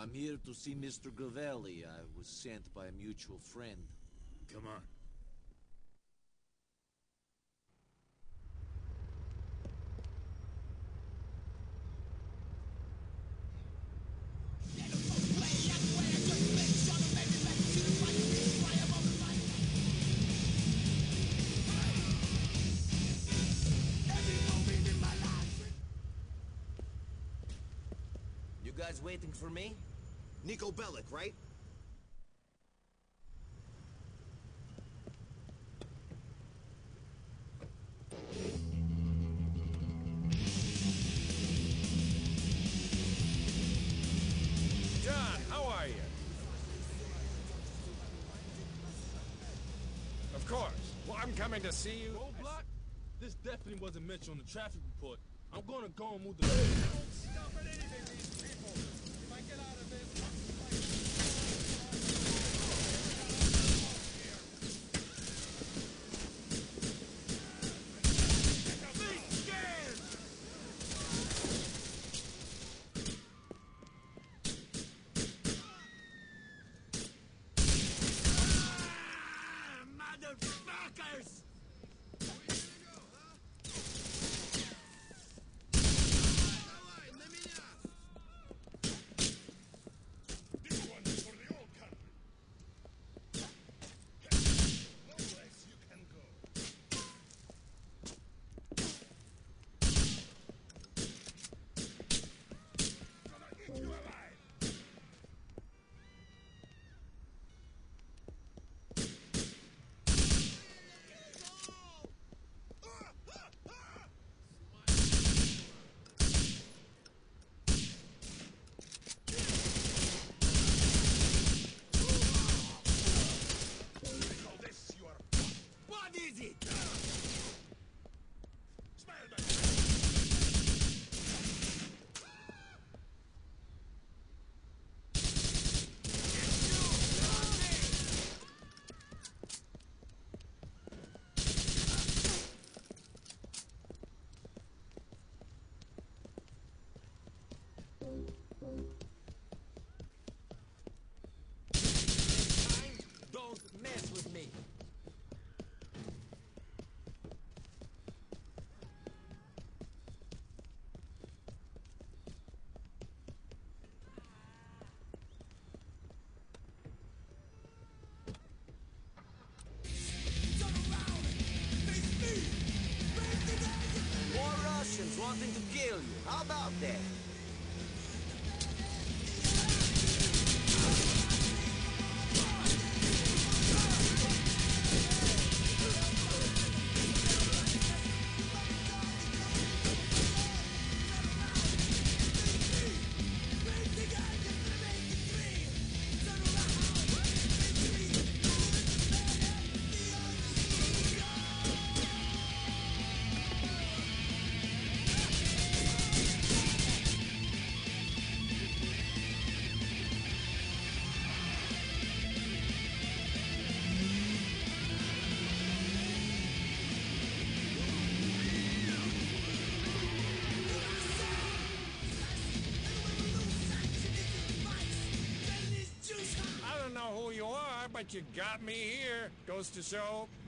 I'm here to see Mr. Gavelli. I was sent by a mutual friend. Come on. You guys waiting for me? Niko Bellic, right? John, how are you? Of course. Well, I'm coming to see you. Roadblock? This definitely wasn't mentioned on the traffic report. I'm gonna go and move the... Don't stop at anything, these people! If I get out of this... Motherfuckers! Don't mess with me. More Russians wanting to kill you. How about that? I don't know who you are, but you got me here. Goes to show